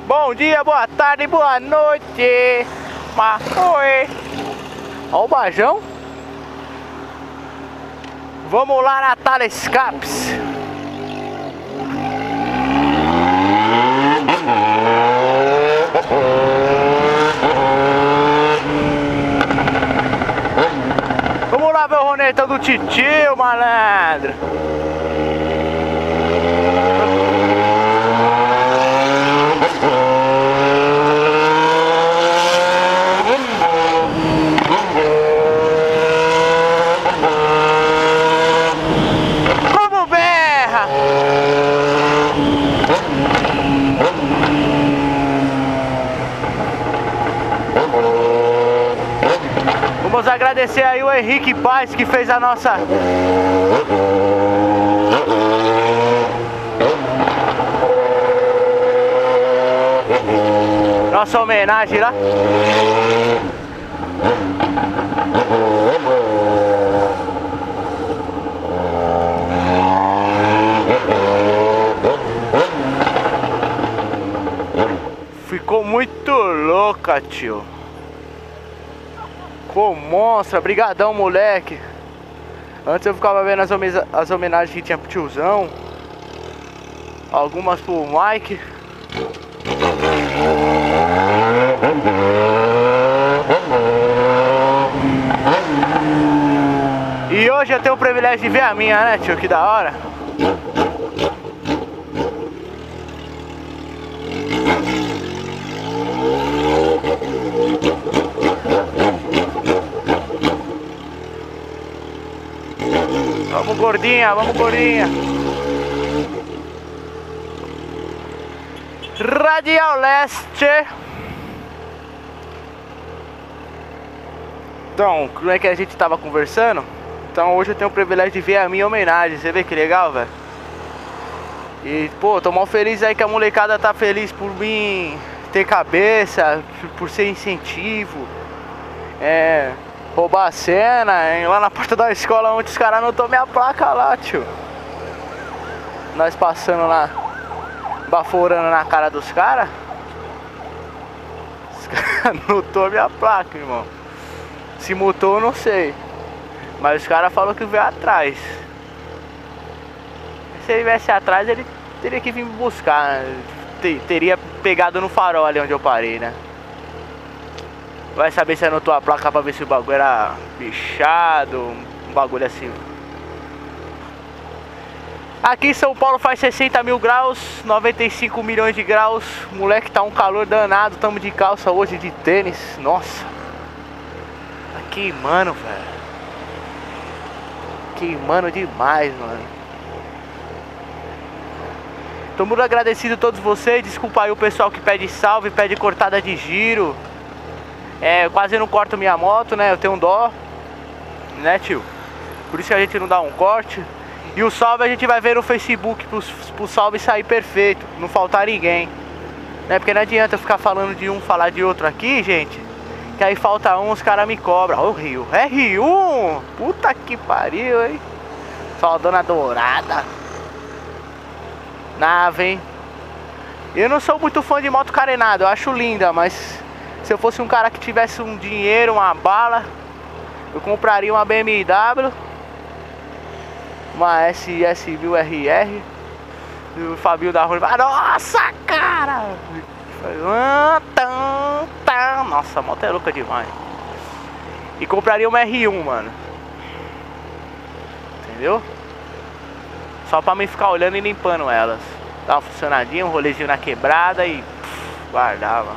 Bom dia, boa tarde, boa noite. Oi. Ó o Bajão. Vamos lá na Telescapes. Vamos lá ver o ronetão do titio, malandro. Como berra! Vamos agradecer aí o Henrique Paz que fez a nossa homenagem lá. Ficou muito louca, tio. Ficou monstra, brigadão, moleque. Antes eu ficava vendo as homenagens que tinha pro tiozão. Algumas pro Mike. E hoje eu tenho o privilégio de ver a minha, né, tio? Que da hora. Vamos, gordinha, vamos, gordinha. Radial Leste. Então, como é que a gente tava conversando? Então hoje eu tenho o privilégio de ver a minha homenagem. Você vê que legal, velho? E, pô, tô mal feliz aí que a molecada tá feliz por mim ter cabeça, por ser incentivo. Roubar a cena, hein? Lá na porta da escola onde os caras anotou minha placa lá, tio. Nós passando lá, baforando na cara dos caras. Os caras anotou minha placa, irmão. Se mutou, eu não sei. Mas os caras falaram que veio atrás. Se ele viesse atrás, ele teria que vir me buscar, né? Teria pegado no farol ali onde eu parei, né? Vai saber se anotou a placa pra ver se o bagulho era bichado, um bagulho assim. Aqui em São Paulo faz 60 mil graus, 95 milhões de graus. Moleque, tá um calor danado, tamo de calça hoje, de tênis. Nossa. Tá queimando, velho. Queimando demais, mano. Tô muito agradecido a todos vocês. Desculpa aí o pessoal que pede salve, pede cortada de giro. Eu quase não corto minha moto, né? Eu tenho um dó, né, tio? Por isso que a gente não dá um corte. E o salve a gente vai ver no Facebook pro salve sair perfeito, não faltar ninguém, né? Porque não adianta eu ficar falando de um, falar de outro aqui, gente, que aí falta um, os caras me cobram. Ó, o Rio, R1, puta que pariu, hein? Só a dona dourada. Nave, hein? Eu não sou muito fã de moto carenada, eu acho linda, mas se eu fosse um cara que tivesse um dinheiro, uma bala, eu compraria uma BMW, uma SS1000 RR. E o Fabinho da Rua vai, nossa, cara! Nossa, a moto é louca demais. E compraria uma R1, mano. Entendeu? Só pra mim ficar olhando e limpando elas. Dá uma funcionadinha, um rolezinho na quebrada e guardava.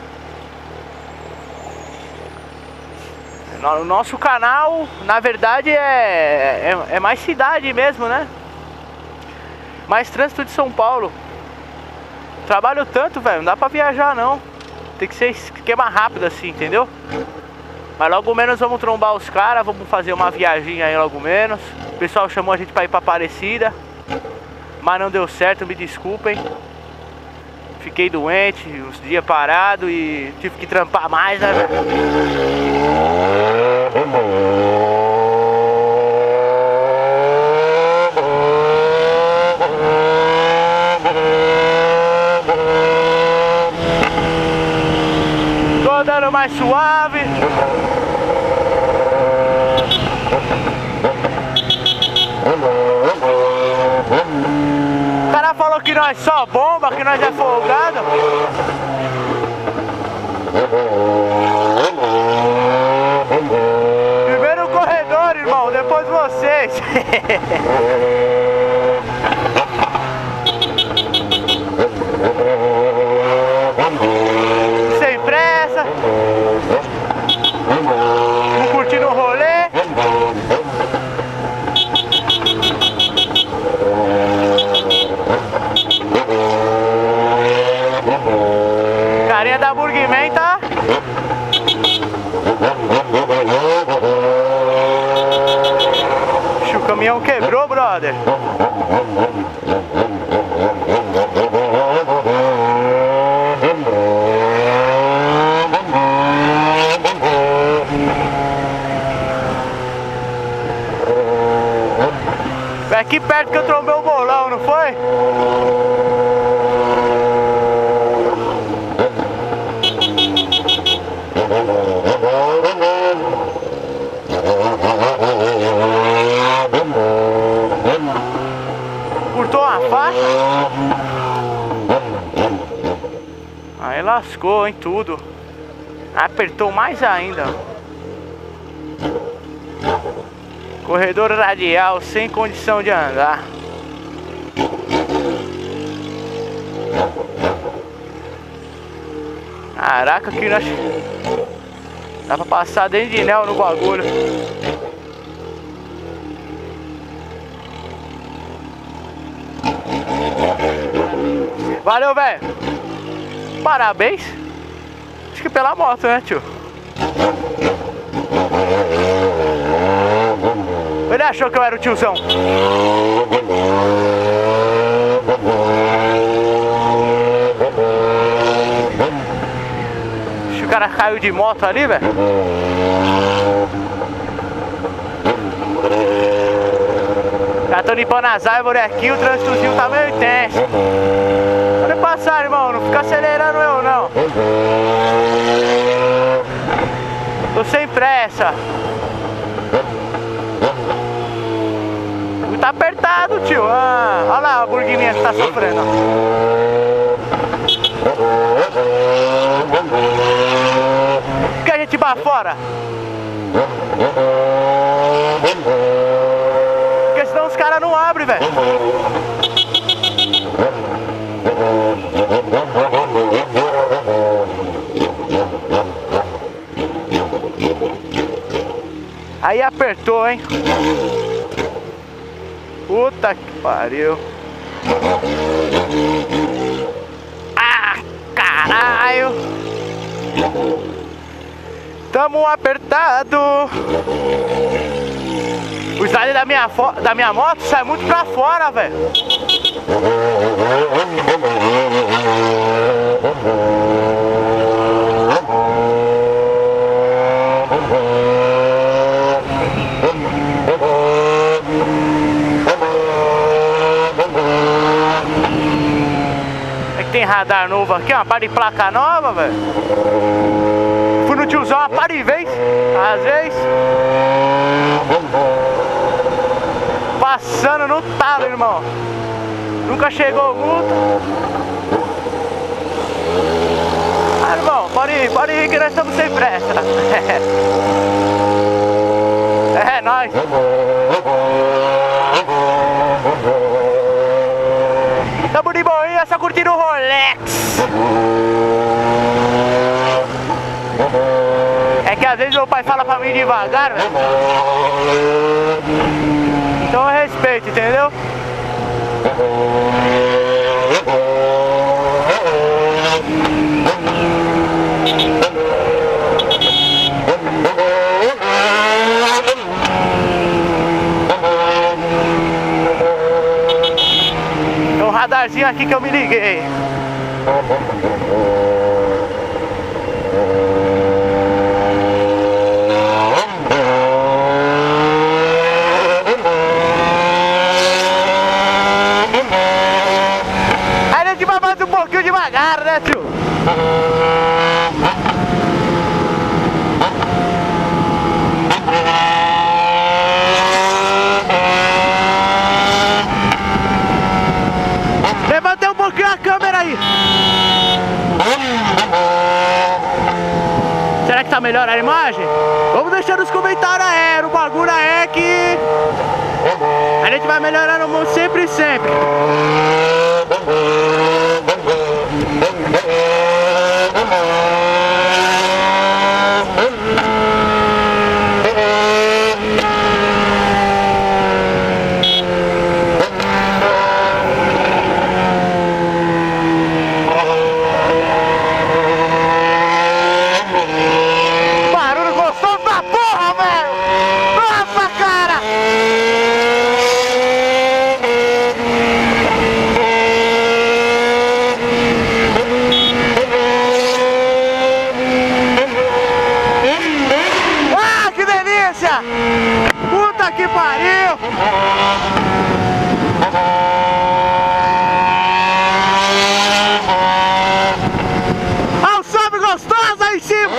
O nosso canal, na verdade, é mais cidade mesmo, né? Mais trânsito de São Paulo. Trabalho tanto, velho, não dá pra viajar não. Tem que ser esquema rápido assim, entendeu? Mas logo menos vamos trombar os caras, vamos fazer uma viagem aí logo menos. O pessoal chamou a gente pra ir pra Aparecida, mas não deu certo, me desculpem. Fiquei doente, uns dias parado e tive que trampar mais, né, velho? andando mais suave. O cara falou que nós só bomba, que nós é folgado. Primeiro o corredor, irmão, depois vocês. Sem pressa. Vamos curtindo o rolê. Carinha da Burgman tá. O caminhão quebrou, brother. Foi aqui perto que eu trombei o bolão, não foi? Curtou uma faixa? Aí lascou, hein, tudo. Apertou mais ainda. Corredor radial sem condição de andar. Caraca, que nós... Dá pra passar dentro de Nel no bagulho. Valeu, velho. Parabéns. Acho que pela moto, né, tio? Ele achou que eu era o tiozão. Acho que o cara caiu de moto ali, velho. Já tô limpando as árvores aqui, o trânsitozinho tá meio intenso. Pode passar, irmão, não fica acelerando eu não. Tô sem pressa. Tá apertado, tio. Ah, olha lá a burguinha que tá sofrendo. Por que a gente vai fora? Porque senão os caras não abrem, velho. Aí apertou, hein? Puta que pariu. Ah, caralho. Tamo apertado. O slide da minha moto sai muito pra fora, velho. Tem radar novo aqui, uma par de placa nova, velho. Fui no tiozão uma par de vez, às vezes. Passando no talo, irmão. Nunca chegou multa. Ah, irmão, pode ir que nós estamos sem pressa. É nóis. Tamo de boinha, só curtindo o Rolex. É que às vezes meu pai fala pra mim devagar, velho. Então eu respeito, entendeu? Tem um radarzinho aqui que eu me liguei. Aí a gente vai mais um pouquinho devagar, né, tio? tá melhor a imagem? Vamos deixar nos comentários aí, o bagulho é que a gente vai melhorando sempre e sempre. Puta que pariu! Ah, o sobe gostoso aí em cima!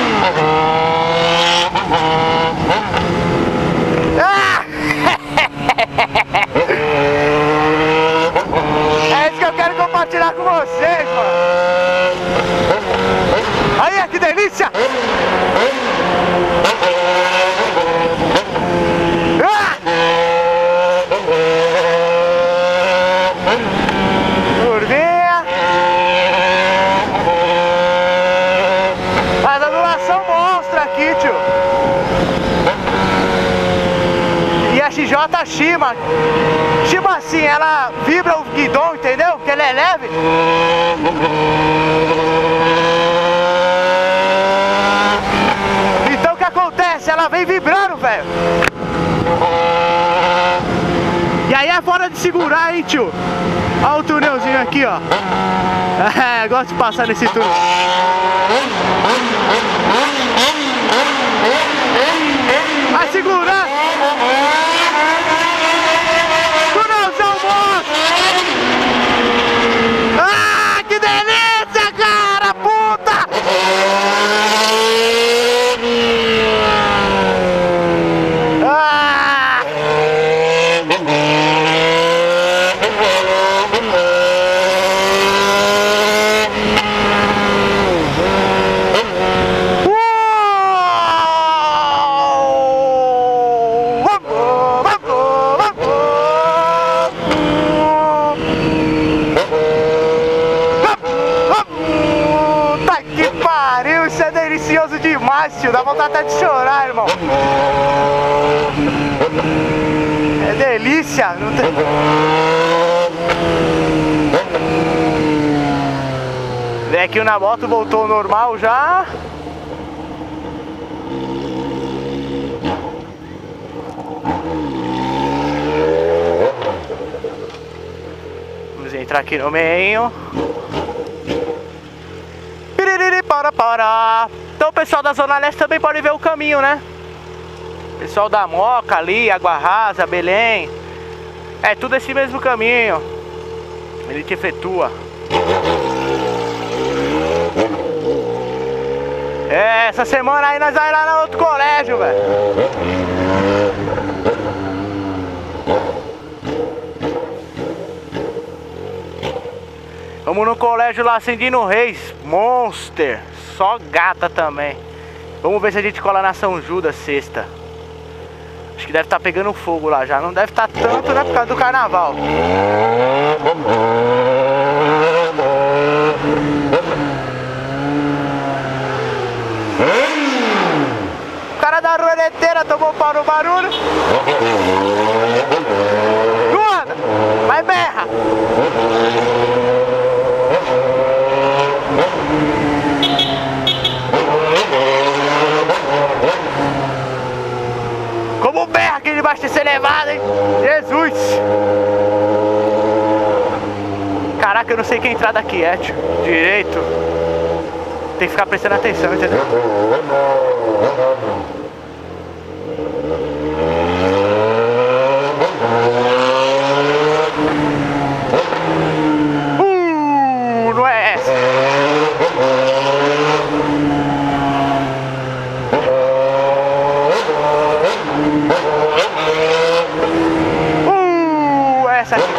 Ah! É isso que eu quero compartilhar com vocês, mano! Aí, que delícia! Curvinha. Mas a ondulação monstra aqui, tio. E a XJ Shima. Shima assim, ela vibra o guidão, entendeu? Porque ela é leve. Então o que acontece? Ela vem vibrando, velho. E aí é fora de segurar, hein, tio? Olha o túnelzinho aqui, ó. É, gosto de passar nesse túnel. Vai segurando. Túnelzão bom. Ah, que delícia, cara, puta! Isso é delicioso demais, tio. Dá vontade até de chorar, irmão. É delícia. Não tem... Vem aqui na moto, voltou ao normal já. Vamos entrar aqui no meio. Então o pessoal da Zona Leste também pode ver o caminho, né? Pessoal da Moca ali, Água Rasa, Belém. É tudo esse mesmo caminho. Ele te efetua. É, essa semana aí nós vamos lá no outro colégio, velho. Vamos no colégio lá, Acendino Reis, Monster, só gata também. Vamos ver se a gente cola na São Judas sexta. Acho que deve estar pegando fogo lá já, não deve estar tanto, né, por causa do carnaval. O cara da ruedeteira tomou pau no barulho. Não anda, vai berra. Como berra aqui debaixo desse elevado, hein? Jesus! Caraca, eu não sei que entrada aqui é, tio. Direito. Tem que ficar prestando atenção, entendeu? Não é essa. Essa aqui.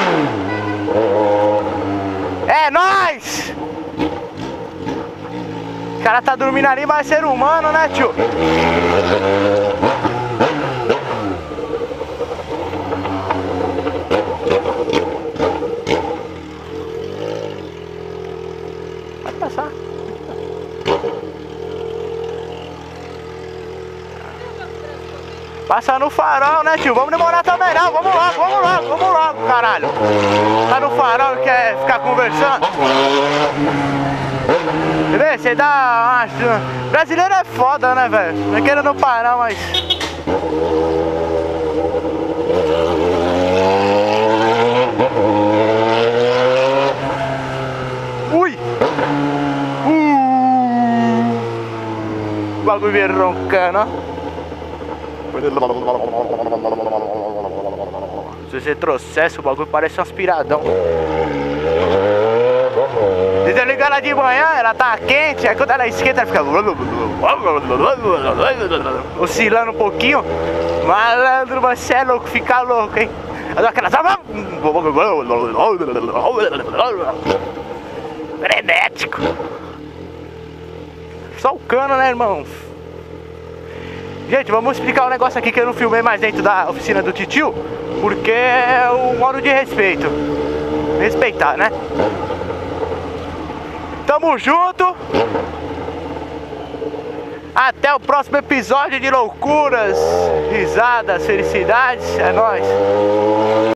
É nóis! cara tá dormindo ali, mas é ser humano, né, tio? Pode passar. Passa no farol, né, tio? Vamos demorar também não, vamos logo, caralho. Tá no farol e quer ficar conversando? Vê, você dá uma... Brasileiro é foda, né, velho? Não querendo parar, mas... Ui! O bagulho veio roncando, ó. Se você trouxesse o bagulho, parece um aspiradão. Se você ligar ela de manhã, ela tá quente, aí quando ela esquenta, ela fica oscilando um pouquinho. Malandro, você é louco, fica louco, hein? Ela dá aquela... frenético. Só o cano, né, irmão? Gente, vamos explicar um negócio aqui que eu não filmei mais dentro da oficina do titio, porque é um modo de respeito. Respeitar, né? Tamo junto. Até o próximo episódio de loucuras, risadas, felicidades. É nóis.